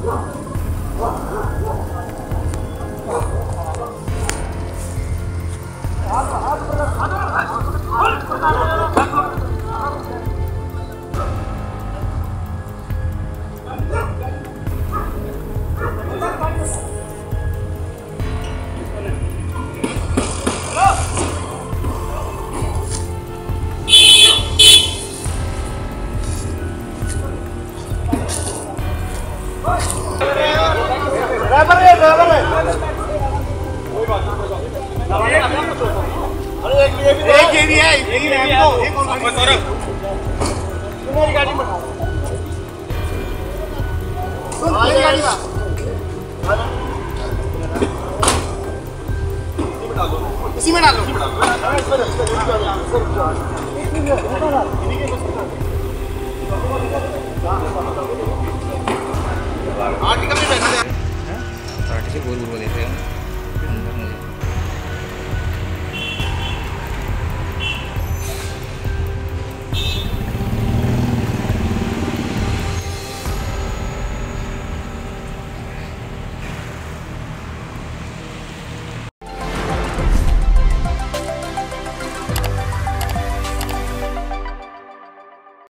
एक ये भी है, एक ही है तो एक और सौरभ मेरी गाड़ी में सुन मेरी गाड़ी में इसी में डालो हाँ ठीक है बैठा दे। पार्टी से बोल देते हैं।